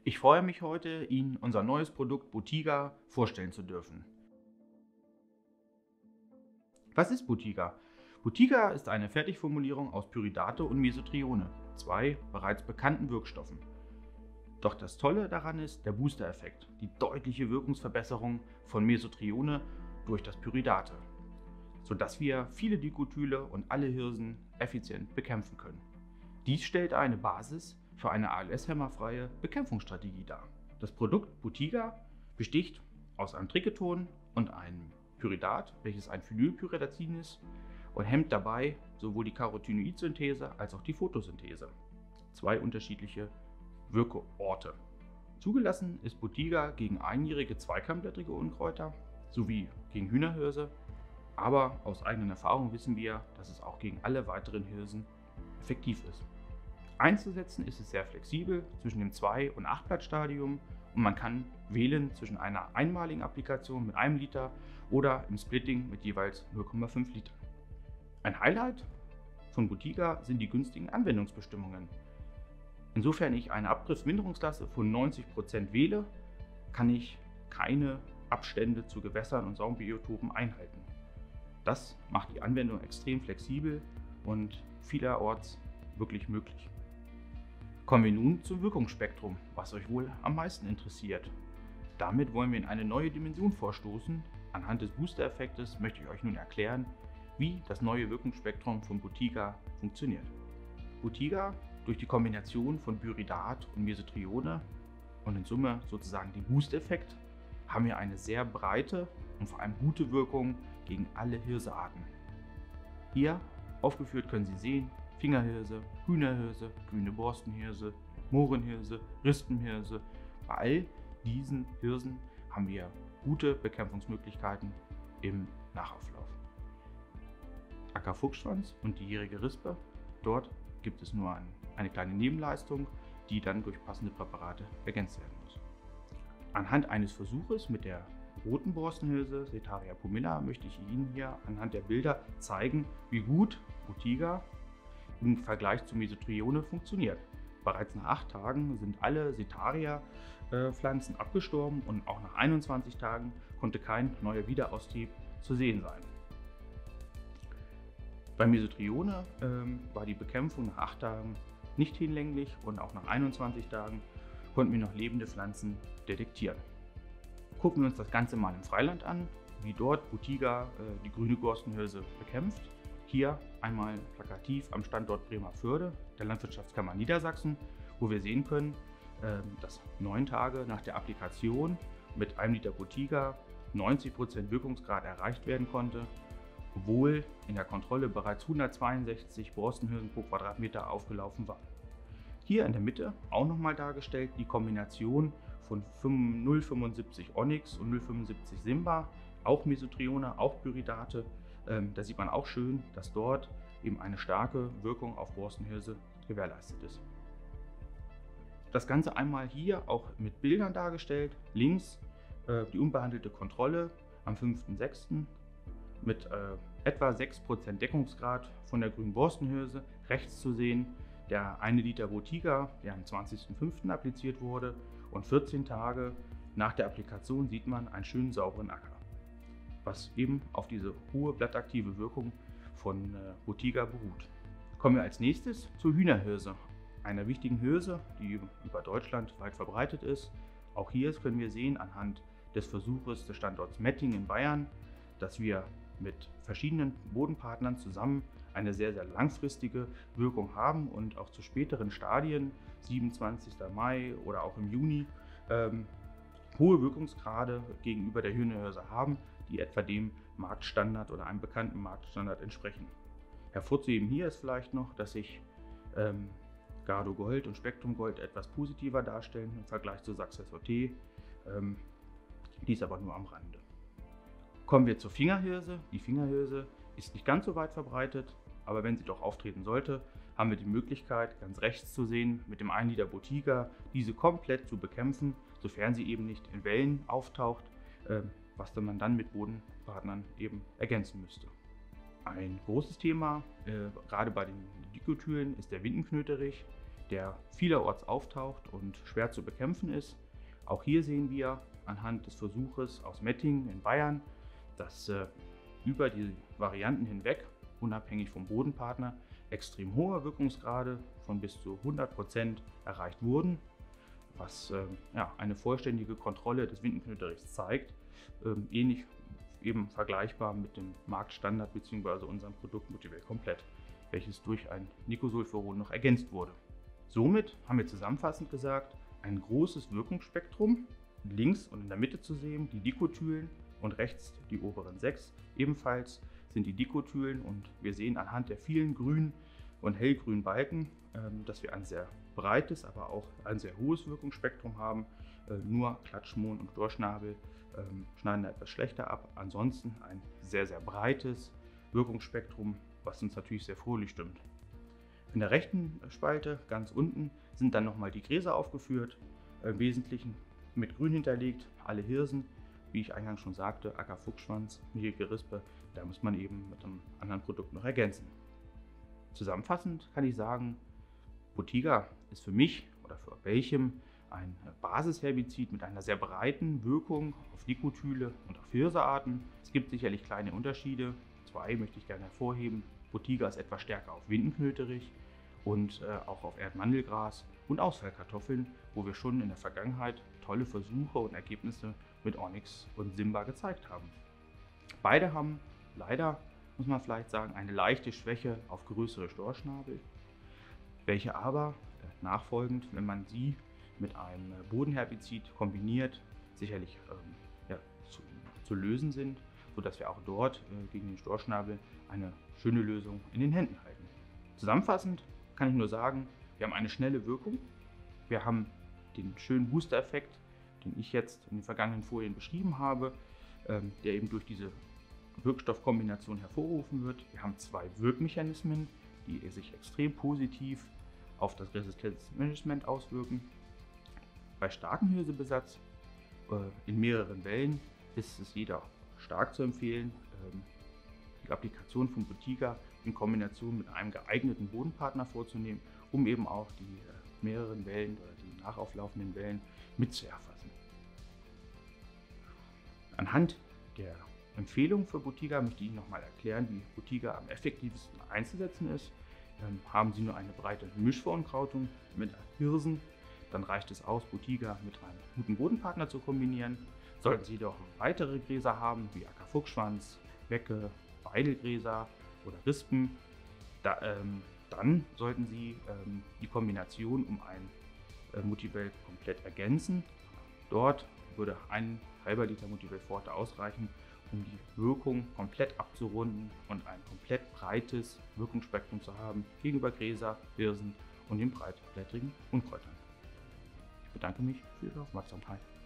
Ich freue mich heute, Ihnen unser neues Produkt Butiga vorstellen zu dürfen. Was ist Butiga? Butiga ist eine Fertigformulierung aus Pyridate und Mesotrione, zwei bereits bekannten Wirkstoffen. Doch das Tolle daran ist der Booster-Effekt, die deutliche Wirkungsverbesserung von Mesotrione durch das Pyridate, sodass wir viele Dicotyle und alle Hirsen effizient bekämpfen können. Dies stellt eine Basis für eine ALS-hämmerfreie Bekämpfungsstrategie dar. Das Produkt Butiga besticht aus einem Triketon und einem Pyridat, welches ein Phenylpyridazin ist und hemmt dabei sowohl die Carotinoidsynthese als auch die Photosynthese. Zwei unterschiedliche Wirkorte. Zugelassen ist Butiga gegen einjährige zweikeimblättrige Unkräuter sowie gegen Hühnerhirse, aber aus eigener Erfahrung wissen wir, dass es auch gegen alle weiteren Hirsen effektiv ist. Einzusetzen ist es sehr flexibel zwischen dem 2- und 8-Blatt-Stadium und man kann wählen zwischen einer einmaligen Applikation mit 1 Liter oder im Splitting mit jeweils 0,5 Liter. Ein Highlight von Butiga sind die günstigen Anwendungsbestimmungen. Insofern ich eine Abgriffsminderungsklasse von 90% wähle, kann ich keine Abstände zu Gewässern und Saumbiotopen einhalten. Das macht die Anwendung extrem flexibel und vielerorts wirklich möglich. Kommen wir nun zum Wirkungsspektrum, was euch wohl am meisten interessiert. Damit wollen wir in eine neue Dimension vorstoßen. Anhand des Booster-Effektes möchte ich euch nun erklären, wie das neue Wirkungsspektrum von Butiga funktioniert. Butiga durch die Kombination von Pyridat und Mesotrione und in Summe sozusagen den Boost-Effekt haben wir eine sehr breite und vor allem gute Wirkung gegen alle Hirsearten. Hier aufgeführt können Sie sehen Fingerhirse, Hühnerhirse, grüne Borstenhirse, Mohrenhirse, Rispenhirse. Bei all diesen Hirsen haben wir gute Bekämpfungsmöglichkeiten im Nachauflauf. Ackerfuchsschwanz und die jährige Rispe, dort gibt es nur eine kleine Nebenleistung, die dann durch passende Präparate ergänzt werden muss. Anhand eines Versuches mit der roten Borstenhirse, Setaria pumila, möchte ich Ihnen hier anhand der Bilder zeigen, wie gut Butiga im Vergleich zu Mesotrione funktioniert. Bereits nach 8 Tagen sind alle Setaria-Pflanzen abgestorben und auch nach 21 Tagen konnte kein neuer Wiederaustrieb zu sehen sein. Bei Mesotrione war die Bekämpfung nach 8 Tagen nicht hinlänglich und auch nach 21 Tagen konnten wir noch lebende Pflanzen detektieren. Gucken wir uns das Ganze mal im Freiland an, wie dort Butiga die grüne Borstenhirse bekämpft. Hier einmal plakativ am Standort Bremervörde der Landwirtschaftskammer Niedersachsen, wo wir sehen können, dass 9 Tage nach der Applikation mit 1 Liter Butiga 90% Wirkungsgrad erreicht werden konnte, obwohl in der Kontrolle bereits 162 Borstenhirsen pro Quadratmeter aufgelaufen waren. Hier in der Mitte auch nochmal dargestellt die Kombination von 0,75 Onyx und 0,75 Simba, auch Mesotrione, auch Pyridate. Da sieht man auch schön, dass dort eben eine starke Wirkung auf Borstenhirse gewährleistet ist. Das Ganze einmal hier auch mit Bildern dargestellt. Links die unbehandelte Kontrolle am 5.6. mit etwa 6% Deckungsgrad von der grünen Borstenhirse. Rechts zu sehen der 1 Liter Butiga, der am 20.05. appliziert wurde, und 14 Tage nach der Applikation sieht man einen schönen sauberen Acker, was eben auf diese hohe blattaktive Wirkung von Butiga beruht. Kommen wir als nächstes zur Hühnerhirse, einer wichtigen Hirse, die über Deutschland weit verbreitet ist. Auch hier können wir sehen anhand des Versuches des Standorts Mettingen in Bayern, dass wir mit verschiedenen Bodenpartnern zusammen eine sehr, sehr langfristige Wirkung haben und auch zu späteren Stadien, 27. Mai oder auch im Juni, hohe Wirkungsgrade gegenüber der Hühnerhirse haben, die etwa dem Marktstandard oder einem bekannten Marktstandard entsprechen. Hervorzuheben hier ist vielleicht noch, dass sich Gado Gold und Spektrum Gold etwas positiver darstellen im Vergleich zu Successor T, dies aber nur am Rande. Kommen wir zur Fingerhirse. Die Fingerhirse ist nicht ganz so weit verbreitet, aber wenn sie doch auftreten sollte, haben wir die Möglichkeit, ganz rechts zu sehen, mit dem 1 Liter Butiga diese komplett zu bekämpfen, sofern sie eben nicht in Wellen auftaucht, was man dann mit Bodenpartnern eben ergänzen müsste. Ein großes Thema, gerade bei den Dicotylen, ist der Windenknöterich. der vielerorts auftaucht und schwer zu bekämpfen ist. Auch hier sehen wir anhand des Versuches aus Mettingen in Bayern, dass über die Varianten hinweg, unabhängig vom Bodenpartner, extrem hohe Wirkungsgrade von bis zu 100% erreicht wurden, was eine vollständige Kontrolle des Windenknöterichs zeigt, ähnlich eben vergleichbar mit dem Marktstandard bzw. unserem Produkt Motivel Komplett, welches durch ein Nicosulfuron noch ergänzt wurde. Somit haben wir zusammenfassend gesagt, ein großes Wirkungsspektrum, links und in der Mitte zu sehen die Dicotylen und rechts die oberen 6 ebenfalls sind die Dicotylen, und wir sehen anhand der vielen grünen und hellgrünen Balken, dass wir ein sehr breites, aber auch ein sehr hohes Wirkungsspektrum haben. Nur Klatschmohn und Storchnabel schneiden da etwas schlechter ab. Ansonsten ein sehr, sehr breites Wirkungsspektrum, was uns natürlich sehr fröhlich stimmt. In der rechten Spalte, ganz unten, sind dann nochmal die Gräser aufgeführt, im Wesentlichen mit grün hinterlegt, alle Hirsen, wie ich eingangs schon sagte, Ackerfuchsschwanz, mierige Rispe, da muss man eben mit einem anderen Produkt noch ergänzen. Zusammenfassend kann ich sagen, Botiga ist für mich oder für welchem ein Basisherbizid mit einer sehr breiten Wirkung auf Dicotyle und auf Hirsearten. Es gibt sicherlich kleine Unterschiede, zwei möchte ich gerne hervorheben. Botiga ist etwas stärker auf Windenknöterich und auch auf Erdmandelgras und Ausfallkartoffeln, wo wir schon in der Vergangenheit tolle Versuche und Ergebnisse mit Onyx und Simba gezeigt haben. Beide haben leider, muss man vielleicht sagen, eine leichte Schwäche auf größere Storchnabel, welche aber nachfolgend, wenn man sie mit einem Bodenherbizid kombiniert, sicherlich zu lösen sind, sodass wir auch dort gegen den Storchnabel eine schöne Lösung in den Händen halten. Zusammenfassend kann ich nur sagen, wir haben eine schnelle Wirkung, wir haben den schönen Booster-Effekt, den ich jetzt in den vergangenen Folien beschrieben habe, der eben durch diese Wirkstoffkombination hervorgerufen wird. Wir haben zwei Wirkmechanismen, die sich extrem positiv auf das Resistenzmanagement auswirken. Bei starkem Hirsebesatz in mehreren Wellen ist es jeder stark zu empfehlen, die Applikation von Botiga in Kombination mit einem geeigneten Bodenpartner vorzunehmen, um eben auch die mehreren Wellen oder die nachauflaufenden Wellen mitzuerfassen. Anhand der Empfehlung für Botiga möchte ich Ihnen nochmal erklären, wie Botiga am effektivsten einzusetzen ist. Haben Sie nur eine breite Mischverunkrautung mit Hirsen, dann reicht es aus, Botiga mit einem guten Bodenpartner zu kombinieren. Sollten Sie jedoch weitere Gräser haben, wie Ackerfuchsschwanz, Wecke, Weidelgräser oder Rispen, dann sollten Sie die Kombination um ein Motivel komplett ergänzen. Dort würde ein halber Liter Motivel Forte ausreichen, um die Wirkung komplett abzurunden und ein komplett breites Wirkungsspektrum zu haben gegenüber Gräser, Hirsen und den breitblättrigen Unkräutern. Ich bedanke mich für Ihre Aufmerksamkeit.